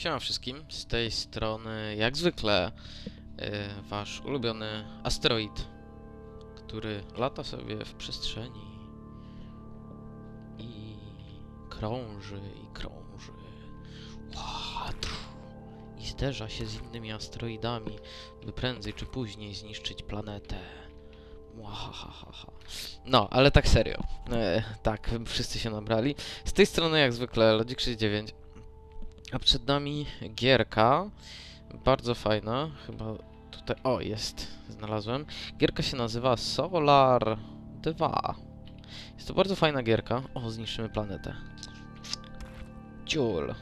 Siema wszystkim, z tej strony jak zwykle wasz ulubiony asteroid, który lata sobie w przestrzeni i krąży i krąży i zderza się z innymi asteroidami, by prędzej czy później zniszczyć planetę. No, ale tak serio. Tak, wszyscy się nabrali. Z tej strony jak zwykle Logic69. A przed nami gierka, bardzo fajna, chyba tutaj, o jest, znalazłem. Gierka się nazywa Solar 2. Jest to bardzo fajna gierka. O, zniszczymy planetę. Ciul.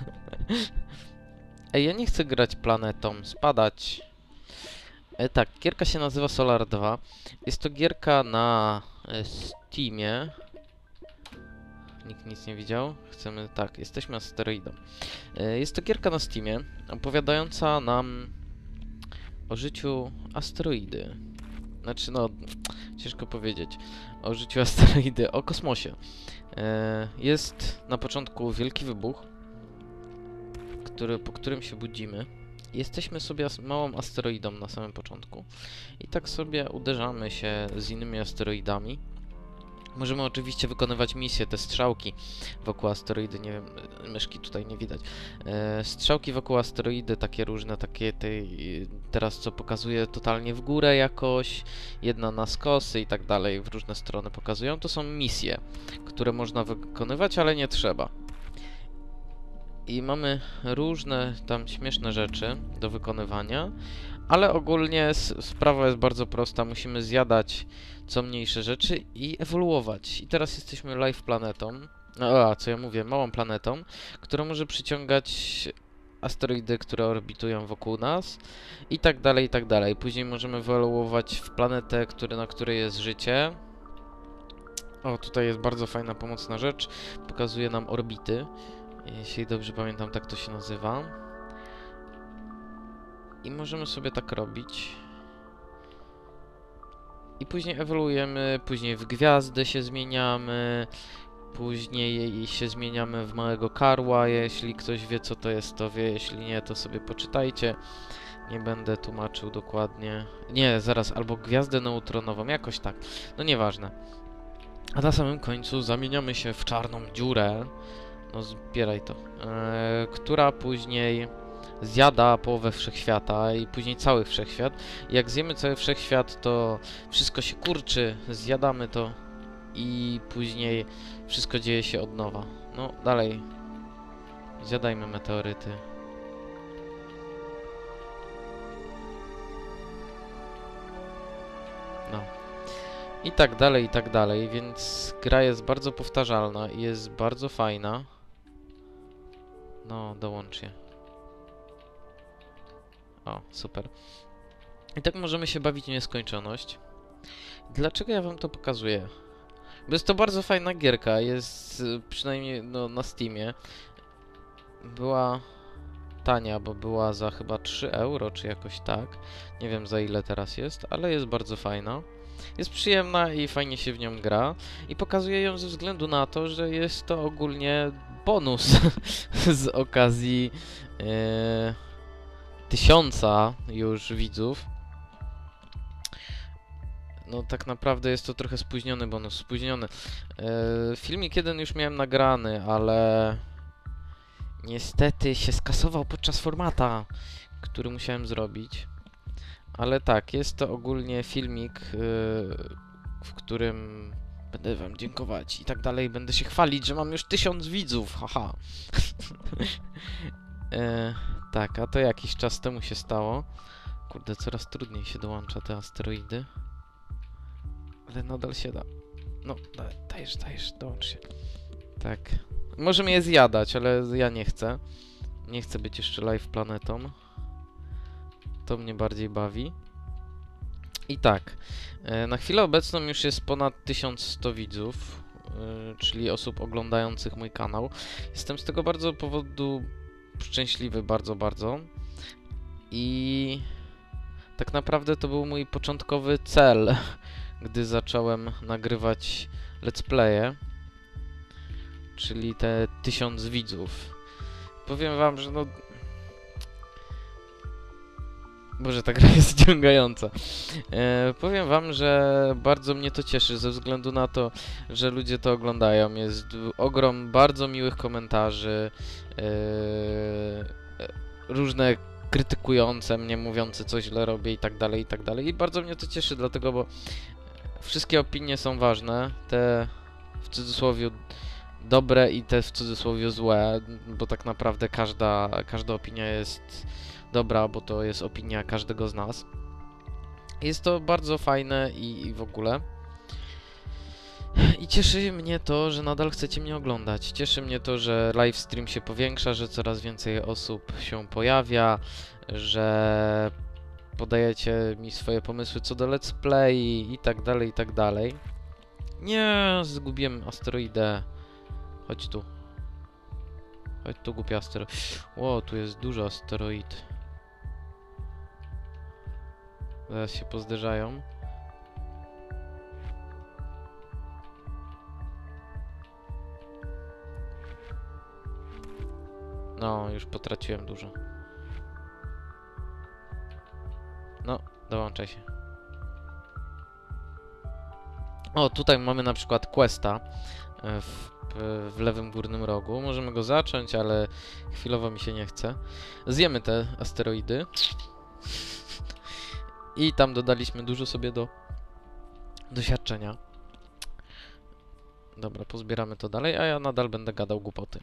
Ej, ja nie chcę grać planetą, spadać. Tak, gierka się nazywa Solar 2. Jest to gierka na Steamie. Nikt nic nie widział. Chcemy, tak, jesteśmy asteroidą. Jest to gierka na Steamie, opowiadająca nam o życiu asteroidy. Znaczy, no, ciężko powiedzieć. O życiu asteroidy, o kosmosie. Jest na początku wielki wybuch, po którym się budzimy. Jesteśmy sobie małą asteroidą na samym początku. I tak sobie uderzamy się z innymi asteroidami. Możemy oczywiście wykonywać misje, te strzałki wokół asteroidy, nie wiem, myszki tutaj nie widać. Strzałki wokół asteroidy, takie różne, teraz co pokazuje totalnie w górę jakoś, jedna na skosy i tak dalej, w różne strony pokazują. To są misje, które można wykonywać, ale nie trzeba. I mamy różne tam śmieszne rzeczy do wykonywania, ale ogólnie sprawa jest bardzo prosta. Musimy zjadać co mniejsze rzeczy i ewoluować. I teraz jesteśmy live planetą, co ja mówię, małą planetą, która może przyciągać asteroidy, które orbitują wokół nas i tak dalej, i tak dalej. Później możemy ewoluować w planetę, na której jest życie. O, tutaj jest bardzo fajna, pomocna rzecz. Pokazuje nam orbity. Jeśli dobrze pamiętam, tak to się nazywa. I możemy sobie tak robić. I później ewoluujemy, później w gwiazdy się zmieniamy, później się zmieniamy w małego karła. Jeśli ktoś wie, co to jest, to wie. Jeśli nie, to sobie poczytajcie. Nie będę tłumaczył dokładnie. Nie, zaraz, albo gwiazdę neutronową, jakoś tak. No nieważne. A na samym końcu zamieniamy się w czarną dziurę. No zbieraj to. Która później zjada połowę wszechświata i później cały wszechświat. Jak zjemy cały wszechświat, to wszystko się kurczy, zjadamy to i później wszystko dzieje się od nowa. No dalej. Zjadajmy meteoryty. No. I tak dalej, więc gra jest bardzo powtarzalna i jest bardzo fajna. No, dołącz je. O, super. I tak możemy się bawić w nieskończoność. Dlaczego ja wam to pokazuję? Bo jest to bardzo fajna gierka, jest przynajmniej no, na Steamie. Była tania, bo była za chyba 3 euro, czy jakoś tak. Nie wiem za ile teraz jest, ale jest bardzo fajna. Jest przyjemna i fajnie się w nią gra. I pokazuję ją ze względu na to, że jest to ogólnie bonus z okazji 1000 już widzów. No tak naprawdę jest to trochę spóźniony bonus, spóźniony. Filmik jeden już miałem nagrany, ale niestety się skasował podczas formata, który musiałem zrobić. Ale tak, jest to ogólnie filmik, w którym będę wam dziękować i tak dalej. Będę się chwalić, że mam już 1000 widzów, haha. Tak, a to jakiś czas temu się stało. Kurde, coraz trudniej się dołącza te asteroidy. Ale nadal się da. No, dajesz, dołącz się. Tak. Możemy je zjadać, ale ja nie chcę. Nie chcę być jeszcze live planetą. To mnie bardziej bawi. I tak. Na chwilę obecną już jest ponad 1100 widzów, czyli osób oglądających mój kanał. Jestem z tego bardzo powodu szczęśliwy, bardzo. I tak naprawdę to był mój początkowy cel, gdy zacząłem nagrywać let's playe, czyli te 1000 widzów. Powiem wam, że no Boże, ta gra jest wciągająca. Powiem wam, że bardzo mnie to cieszy, ze względu na to, że ludzie to oglądają. Jest ogrom bardzo miłych komentarzy, różne krytykujące mnie, mówiące co źle robię i tak dalej, i tak dalej. I bardzo mnie to cieszy, dlatego, bo wszystkie opinie są ważne, te w cudzysłowie dobre i te w cudzysłowie złe, bo tak naprawdę każda opinia jest dobra, bo to jest opinia każdego z nas. Jest to bardzo fajne i w ogóle. I cieszy mnie to, że nadal chcecie mnie oglądać. Cieszy mnie to, że livestream się powiększa, że coraz więcej osób się pojawia, że podajecie mi swoje pomysły co do let's play i tak dalej, i tak dalej. Nie, zgubiłem asteroidę. Chodź tu. Chodź tu, głupia asteroid. Ło, tu jest dużo asteroid. Zaraz się pozderzają. No, już potraciłem dużo. No, dołączaj się. O, tutaj mamy na przykład questa w lewym górnym rogu. Możemy go zacząć, ale chwilowo mi się nie chce. Zjemy te asteroidy. I tam dodaliśmy dużo sobie do doświadczenia. Dobra, pozbieramy to dalej, a ja nadal będę gadał głupoty.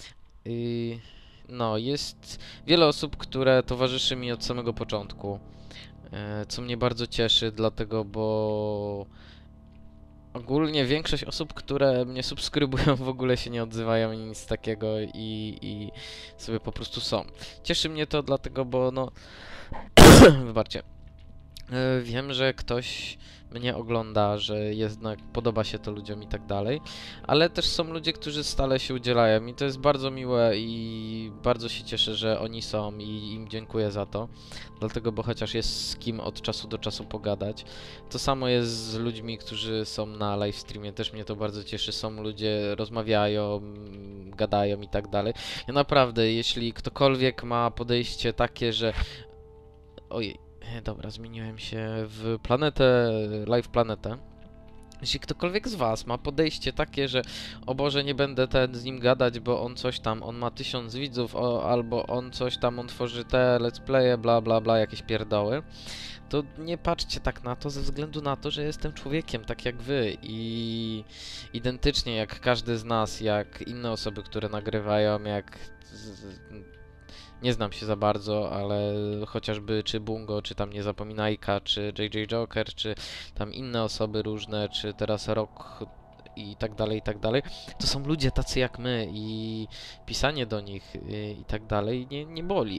No, jest wiele osób, które towarzyszy mi od samego początku, co mnie bardzo cieszy, dlatego, bo ogólnie większość osób, które mnie subskrybują, w ogóle się nie odzywają i nic takiego i sobie po prostu są. Cieszy mnie to dlatego, bo no, wybaczcie, wiem, że ktoś mnie ogląda, że jednak podoba się to ludziom i tak dalej, ale też są ludzie, którzy stale się udzielają i to jest bardzo miłe i bardzo się cieszę, że oni są i im dziękuję za to, dlatego, bo chociaż jest z kim od czasu do czasu pogadać. To samo jest z ludźmi, którzy są na livestreamie, też mnie to bardzo cieszy, są ludzie, rozmawiają, gadają i tak dalej. Ja naprawdę, jeśli ktokolwiek ma podejście takie, że... Ojej. Dobra, zmieniłem się w planetę, live planetę. Jeśli ktokolwiek z was ma podejście takie, że o Boże, nie będę z nim gadać, bo on coś tam, on ma 1000 widzów, albo on coś tam, on tworzy te let's playe, bla bla bla, jakieś pierdoły, to nie patrzcie tak na to, ze względu na to, że jestem człowiekiem, tak jak wy i identycznie jak każdy z nas, jak inne osoby, które nagrywają, jak... Nie znam się za bardzo, ale chociażby czy Bungo, czy tam Niezapominajka, czy JJ Joker, czy tam inne osoby różne, czy teraz Rock i tak dalej, to są ludzie tacy jak my i pisanie do nich i tak dalej nie boli.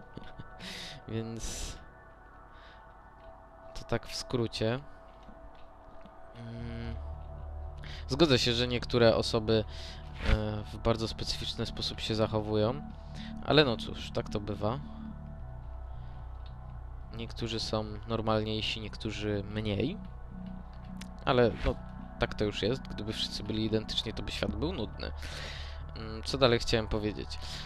Więc to tak w skrócie. Zgodzę się, że niektóre osoby w bardzo specyficzny sposób się zachowują, ale no cóż, tak to bywa. Niektórzy są normalniejsi, niektórzy mniej, ale no tak to już jest. Gdyby wszyscy byli identyczni, to by świat był nudny. Co dalej chciałem powiedzieć?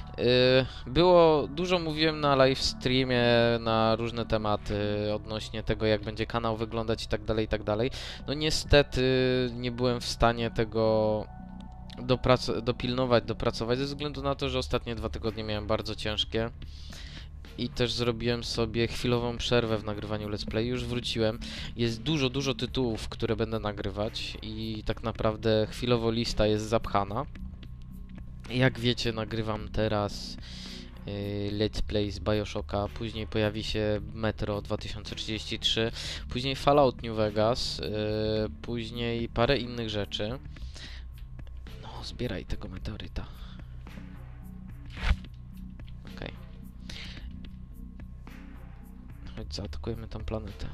Dużo mówiłem na live streamie na różne tematy odnośnie tego, jak będzie kanał wyglądać i tak dalej, i tak dalej. No niestety nie byłem w stanie tego dopilnować, dopracować, ze względu na to, że ostatnie 2 tygodnie miałem bardzo ciężkie i też zrobiłem sobie chwilową przerwę w nagrywaniu let's play. Już wróciłem. Jest dużo tytułów, które będę nagrywać i tak naprawdę chwilowo lista jest zapchana. Jak wiecie, nagrywam teraz let's play z BioShocka, później pojawi się Metro 2033, później Fallout New Vegas, później parę innych rzeczy. Zbieraj tego meteoryta. Okej. Chodź, zaatakujemy tą planetę.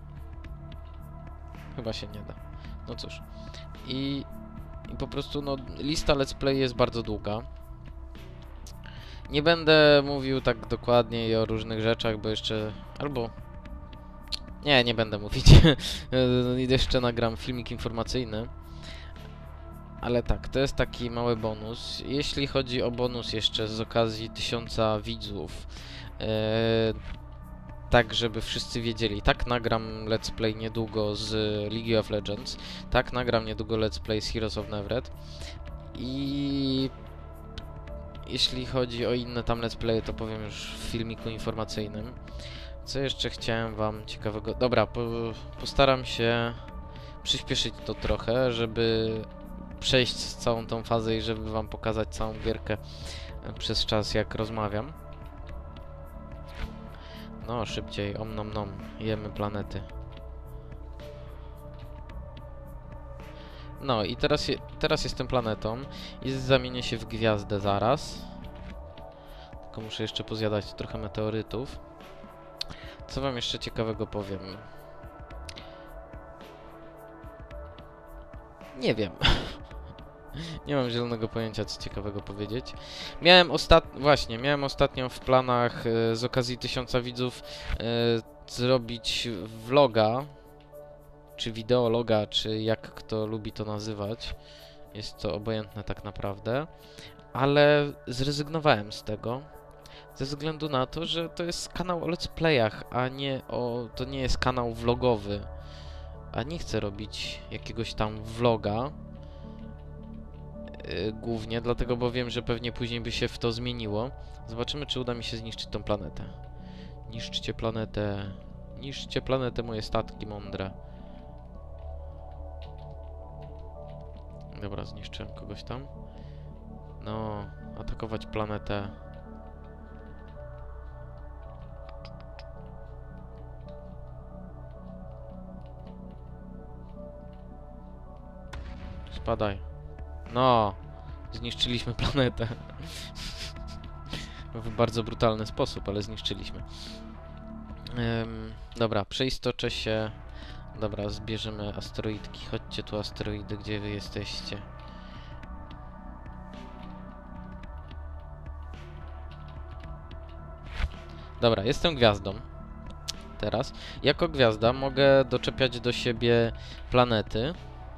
Chyba się nie da. No cóż. I po prostu, no, lista let's play jest bardzo długa. Nie będę mówił tak dokładnie o różnych rzeczach, bo jeszcze... Albo... Nie będę mówić. Jeszcze nagram filmik informacyjny. Ale tak, to jest taki mały bonus. Jeśli chodzi o bonus jeszcze z okazji 1000 widzów, tak żeby wszyscy wiedzieli. Tak nagram let's play niedługo z League of Legends, tak nagram niedługo let's play z Heroes of Neverwinter i jeśli chodzi o inne tam let's play, to powiem już w filmiku informacyjnym. Co jeszcze chciałem wam ciekawego... Dobra, postaram się przyspieszyć to trochę, żeby przejść całą tą fazę i żeby wam pokazać całą gierkę przez czas, jak rozmawiam. No, szybciej, om nom nom, jemy planety. No i teraz jestem planetą i zamienię się w gwiazdę zaraz. Tylko muszę jeszcze pozjadać trochę meteorytów. Co wam jeszcze ciekawego powiem? Nie wiem. Nie mam zielonego pojęcia, co ciekawego powiedzieć. Miałem ostatnio w planach z okazji 1000 widzów zrobić vloga, czy wideologa, czy jak kto lubi to nazywać. Jest to obojętne tak naprawdę. Ale zrezygnowałem z tego. Ze względu na to, że to jest kanał o let's playach, a nie to nie jest kanał vlogowy. A nie chcę robić jakiegoś tam vloga. Głównie dlatego, bo wiem, że pewnie później by się w to zmieniło. Zobaczymy, czy uda mi się zniszczyć tą planetę. Niszczcie planetę. Niszczcie planetę, moje statki mądre. Dobra, zniszczyłem kogoś tam. No, atakować planetę. Spadaj. No, zniszczyliśmy planetę. W bardzo brutalny sposób, ale zniszczyliśmy. Dobra, przeistoczę się. Dobra, zbierzemy asteroidki. Chodźcie tu, asteroidy, gdzie wy jesteście. Dobra, jestem gwiazdą. Teraz. Jako gwiazda mogę doczepiać do siebie planety.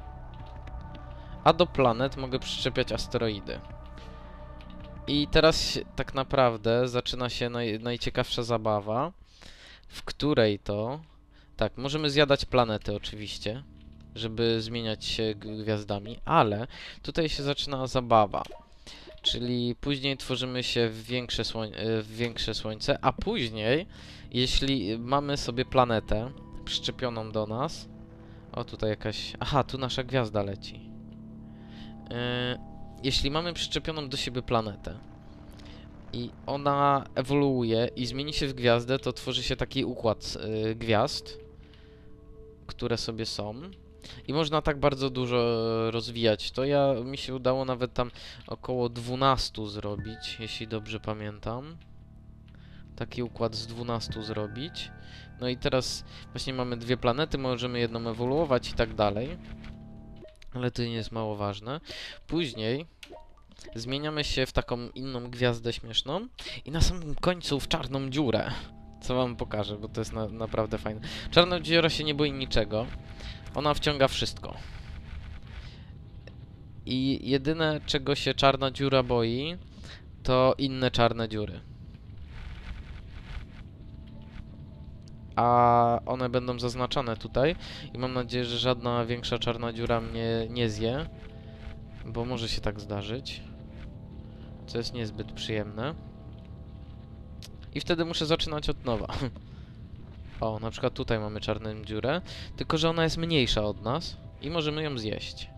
A do planet mogę przyczepiać asteroidy. I teraz tak naprawdę zaczyna się najciekawsza zabawa, w której to... Tak, możemy zjadać planety oczywiście, żeby zmieniać się gwiazdami, ale tutaj się zaczyna zabawa. Czyli później tworzymy się w większe słońce, a później, jeśli mamy sobie planetę przyczepioną do nas... O, tutaj jakaś... Aha, tu nasza gwiazda leci. Jeśli mamy przyczepioną do siebie planetę i ona ewoluuje i zmieni się w gwiazdę, to tworzy się taki układ gwiazd, które sobie są. I można tak bardzo dużo rozwijać. To mi się udało nawet tam około 12 zrobić, jeśli dobrze pamiętam. Taki układ z 12 zrobić. No i teraz właśnie mamy dwie planety, możemy jedną ewoluować i tak dalej. Ale to nie jest mało ważne. Później zmieniamy się w taką inną gwiazdę śmieszną i na samym końcu w czarną dziurę. Co wam pokażę, bo to jest naprawdę fajne. Czarna dziura się nie boi niczego. Ona wciąga wszystko. I jedyne, czego się czarna dziura boi, to inne czarne dziury. A one będą zaznaczone tutaj i mam nadzieję, że żadna większa czarna dziura mnie nie zje, bo może się tak zdarzyć, co jest niezbyt przyjemne. I wtedy muszę zaczynać od nowa. O, na przykład tutaj mamy czarną dziurę, tylko że ona jest mniejsza od nas i możemy ją zjeść.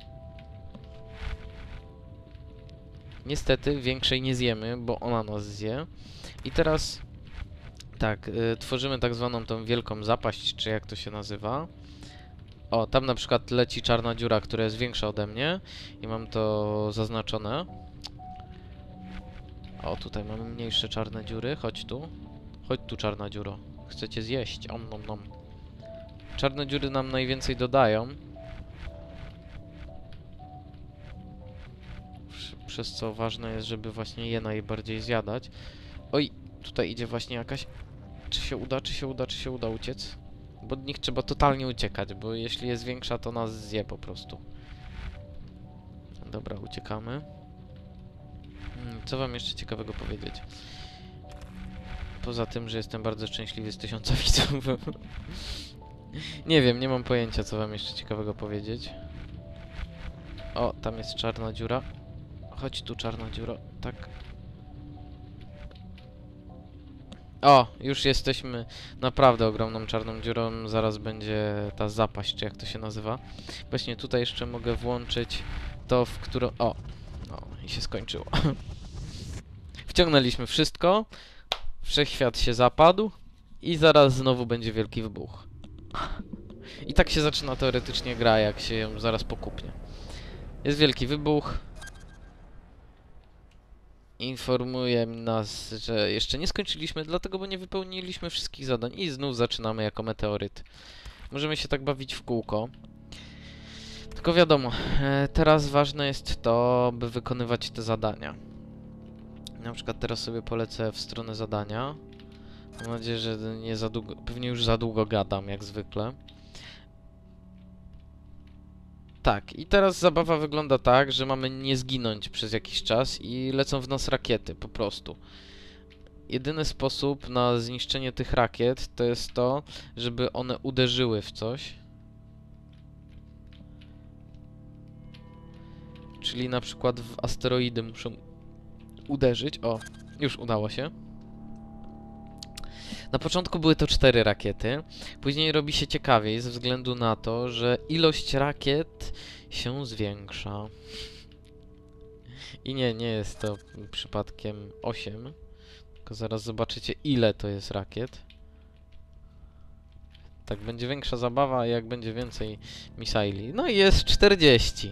Niestety większej nie zjemy, bo ona nas zje. I teraz tak, tworzymy tak zwaną tą wielką zapaść, czy jak to się nazywa. O, tam na przykład leci czarna dziura, która jest większa ode mnie i mam to zaznaczone. O, tutaj mamy mniejsze czarne dziury, chodź tu. Chodź tu, czarna dziuro. Chcecie zjeść, om nom nom. Czarne dziury nam najwięcej dodają. Przez co ważne jest, żeby właśnie je najbardziej zjadać. Oj, tutaj idzie właśnie jakaś... Czy się uda, czy się uda, czy się uda uciec? Bo od nich trzeba totalnie uciekać, bo jeśli jest większa, to nas zje po prostu. Dobra, uciekamy. Co wam jeszcze ciekawego powiedzieć? Poza tym, że jestem bardzo szczęśliwy z 1000 widzów. Nie wiem, nie mam pojęcia, co wam jeszcze ciekawego powiedzieć. O, tam jest czarna dziura. Chodź tu, czarna dziura. Tak. O, już jesteśmy naprawdę ogromną czarną dziurą. Zaraz będzie ta zapaść, czy jak to się nazywa. Właśnie tutaj jeszcze mogę włączyć to, w którą... O, i się skończyło. Wciągnęliśmy wszystko. Wszechświat się zapadł. I zaraz znowu będzie wielki wybuch. I tak się zaczyna teoretycznie gra, jak się ją zaraz pokupnie. Jest wielki wybuch. Informuje nas, że jeszcze nie skończyliśmy, dlatego, bo nie wypełniliśmy wszystkich zadań. I znów zaczynamy jako meteoryt. Możemy się tak bawić w kółko. Tylko wiadomo, teraz ważne jest to, by wykonywać te zadania. Na przykład teraz sobie polecę w stronę zadania. Mam nadzieję, że nie za długo, pewnie już za długo gadam, jak zwykle. Tak, i teraz zabawa wygląda tak, że mamy nie zginąć przez jakiś czas i lecą w nas rakiety, po prostu. Jedyny sposób na zniszczenie tych rakiet to jest to, żeby one uderzyły w coś. Czyli na przykład w asteroidy muszą uderzyć. O, już udało się. Na początku były to 4 rakiety, później robi się ciekawiej ze względu na to, że ilość rakiet się zwiększa. I nie jest to przypadkiem 8, tylko zaraz zobaczycie, ile to jest rakiet. Tak, będzie większa zabawa, jak będzie więcej misaili. No i jest 40.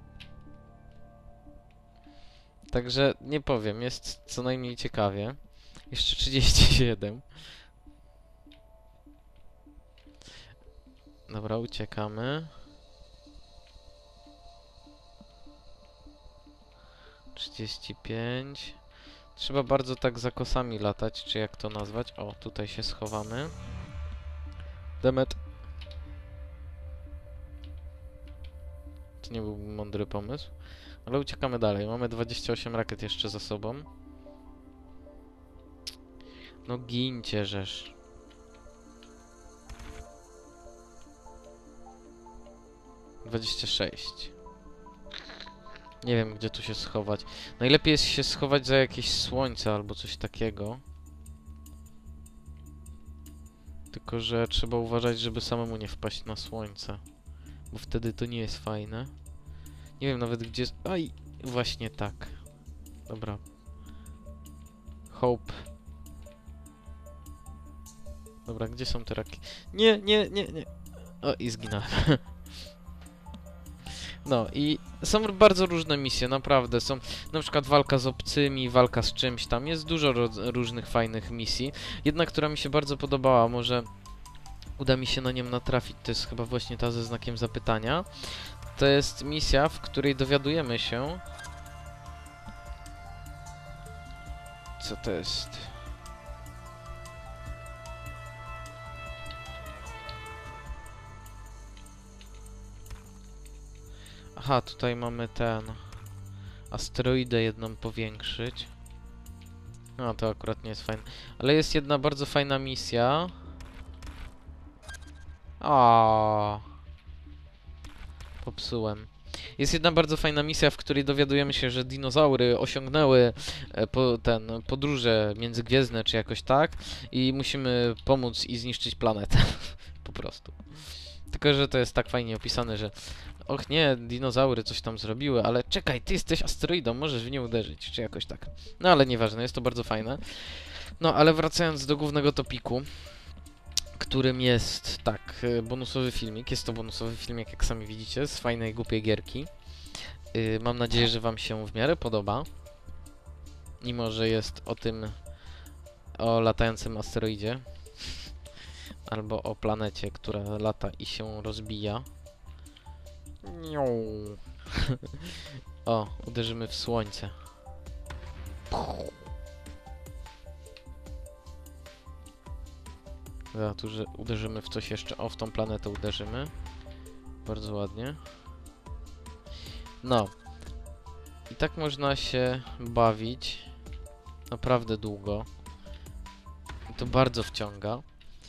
Także nie powiem, jest co najmniej ciekawie. Jeszcze 37. Dobra, uciekamy. 35. Trzeba bardzo tak za kosami latać, czy jak to nazwać. O, tutaj się schowamy. Demet. To nie był mądry pomysł. Ale uciekamy dalej. Mamy 28 rakiet jeszcze za sobą. No gincie, żeż. (26) Nie wiem, gdzie tu się schować. Najlepiej jest się schować za jakieś słońce albo coś takiego. Tylko że trzeba uważać, żeby samemu nie wpaść na słońce. Bo wtedy to nie jest fajne. Nie wiem nawet gdzie jest... Aj! Właśnie tak. Dobra. Hope. Dobra, gdzie są te rakiety? Nie. O, i zginąłem. No i są bardzo różne misje, naprawdę. Są na przykład walka z obcymi, walka z czymś tam. Jest dużo różnych fajnych misji. Jedna, która mi się bardzo podobała, może uda mi się na nią natrafić, to jest chyba właśnie ta ze znakiem zapytania. To jest misja, w której dowiadujemy się... Co to jest? Aha, tutaj mamy ten... asteroidę jedną powiększyć. No, to akurat nie jest fajne. Ale jest jedna bardzo fajna misja. O, popsułem. Jest jedna bardzo fajna misja, w której dowiadujemy się, że dinozaury osiągnęły podróże międzygwiezdne, czy jakoś tak, i musimy pomóc i zniszczyć planetę. Po prostu. Tylko że to jest tak fajnie opisane, że och nie, dinozaury coś tam zrobiły, ale czekaj, ty jesteś asteroidą, możesz w nie uderzyć, czy jakoś tak. No ale nieważne, jest to bardzo fajne. No ale wracając do głównego topiku, którym jest, tak, bonusowy filmik. Jest to bonusowy filmik, jak sami widzicie, z fajnej, głupiej gierki. Mam nadzieję, że wam się w miarę podoba. Mimo, że jest o latającym asteroidzie. Albo o planecie, która lata i się rozbija. O, uderzymy w słońce. Dobra, tu uderzymy w coś jeszcze. O, w tą planetę uderzymy. Bardzo ładnie. No. I tak można się bawić naprawdę długo. To bardzo wciąga.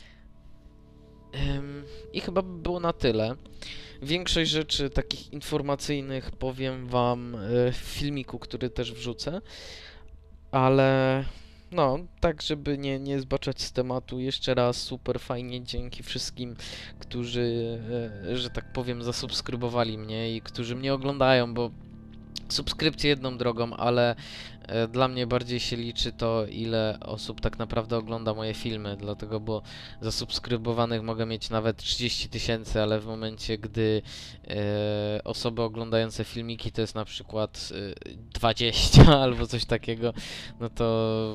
I chyba by było na tyle. Większość rzeczy takich informacyjnych powiem wam w filmiku, który też wrzucę, ale no, tak żeby nie zbaczać z tematu, jeszcze raz super fajnie dzięki wszystkim, którzy, że tak powiem, zasubskrybowali mnie i którzy mnie oglądają, bo subskrypcje jedną drogą, ale dla mnie bardziej się liczy to, ile osób tak naprawdę ogląda moje filmy, dlatego, bo zasubskrybowanych mogę mieć nawet 30 000, ale w momencie, gdy osoby oglądające filmiki to jest na przykład 20 albo coś takiego, no to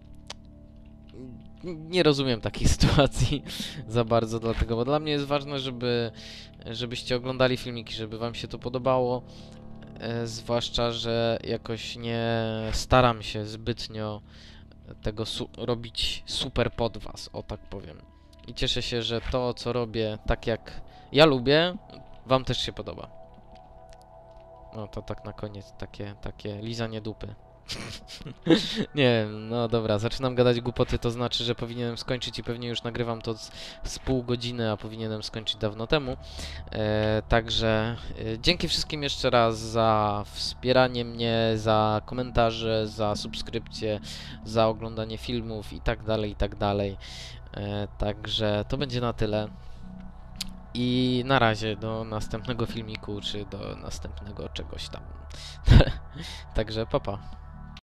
nie rozumiem takiej sytuacji za bardzo, dlatego, bo dla mnie jest ważne, żebyście oglądali filmiki, żeby wam się to podobało. Zwłaszcza, że jakoś nie staram się zbytnio tego robić super pod was, o tak powiem. I cieszę się, że to, co robię tak jak ja lubię, wam też się podoba. No to tak na koniec, takie lizanie dupy. Nie wiem, no dobra, zaczynam gadać głupoty, to znaczy, że powinienem skończyć i pewnie już nagrywam to z pół godziny, a powinienem skończyć dawno temu. Także dzięki wszystkim jeszcze raz za wspieranie mnie, za komentarze, za subskrypcje, za oglądanie filmów i tak dalej, i tak dalej. Także to będzie na tyle. I na razie do następnego filmiku, czy do następnego czegoś tam. Także pa pa.